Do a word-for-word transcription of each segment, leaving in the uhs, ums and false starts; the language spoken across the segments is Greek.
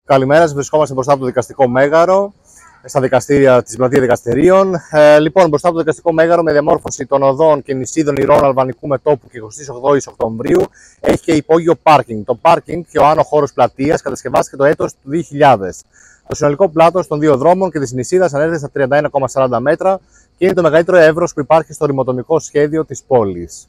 Καλημέρα σας, βρισκόμαστε μπροστά από το δικαστικό μέγαρο, στα δικαστήρια της Πλατείας Δικαστηρίων. Ε, λοιπόν, μπροστά από το δικαστικό μέγαρο, με διαμόρφωση των οδών και νησίδων Ηρών Αλβανικού μετώπου και εικοστή όγδοη Οκτωβρίου, έχει και υπόγειο πάρκινγκ. Το πάρκινγκ και ο άνω χώρος πλατείας κατασκευάστηκε το έτος του δύο χιλιάδες. Το συνολικό πλάτος των δύο δρόμων και της νησίδας ανέρχεται στα τριάντα ένα κόμμα σαράντα μέτρα και είναι το μεγαλύτερο εύρος που υπάρχει στο ρημοτομικό σχέδιο της πόλης.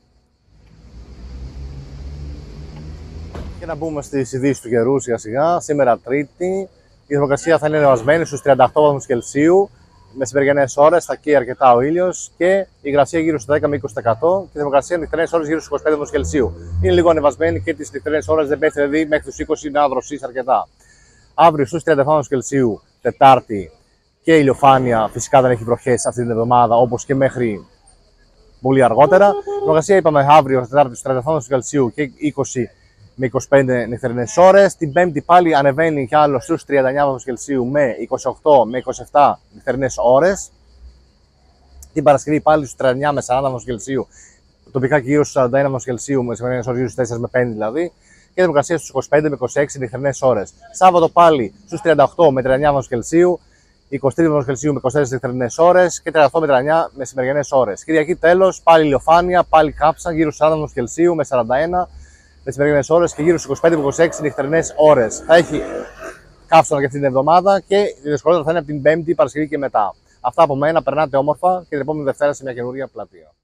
Και να μπούμε στις ειδήσεις του καιρού σιγά σιγά. Σήμερα Τρίτη, η θερμοκρασία θα είναι ανεβασμένη στους τριάντα οκτώ βαθμούς Κελσίου. Μεσημεριανές ώρες θα καίει αρκετά ο ήλιος και η υγρασία γύρω στο δέκα με είκοσι τοις εκατό και η θερμοκρασία νυχτερινές ώρες γύρω στους είκοσι πέντε βαθμούς Κελσίου. Είναι λίγο ανεβασμένη και τις νυχτερινές ώρες δεν πέφτει, δηλαδή μέχρι τους είκοσι να δροσίσει αρκετά. Αύριο στους τριάντα επτά βαθμούς Κελσίου, Τετάρτη, και ηλιοφάνεια. Φυσικά δεν έχει βροχές αυτή την εβδομάδα όπως και μέχρι πολύ αργότερα. Η θερμοκρασία είπαμε αύριο Τετάρτη στους τριάντα επτά βαθμούς Κελσίου και είκοσι με είκοσι πέντε νυχτερινές ώρες. Την Πέμπτη πάλι ανεβαίνει κι άλλο στους τριάντα εννέα βαθμούς Κελσίου με είκοσι οκτώ με είκοσι επτά νυχτερινές ώρες. Την Παρασκευή πάλι στους τριάντα εννέα με σαράντα βαθμούς Κελσίου, τοπικά και γύρω στους σαράντα ένα βαθμούς Κελσίου, με σημερινές ώρες γύρω στους τέσσερα με πέντε δηλαδή. Και θερμοκρασία στους είκοσι πέντε με είκοσι έξι νυχτερινές ώρες. Σάββατο πάλι στους τριάντα οκτώ με τριάντα εννέα βαθμούς Κελσίου, είκοσι τρία βαθμούς Κελσίου με είκοσι τέσσερα νυχτερινές ώρες και τριάντα οκτώ με τριάντα εννέα μεσημεριανές ώρες. Κυριακή τέλος, πάλι ηλιοφάνεια, πάλι κάψα γύρω στους σαράντα βαθμούς Κελσίου με σαράντα ένα μεσημεριανές ώρες και γύρω στους είκοσι πέντε με είκοσι έξι νυχτερινές ώρες. Θα έχει καύσωνα και αυτή την εβδομάδα και η δυσκολία θα είναι από την Πέμπτη, Παρασκευή και μετά. Αυτά από μένα, περνάτε όμορφα και την επόμενη Δευτέρα σε μια καινούργια πλατεία.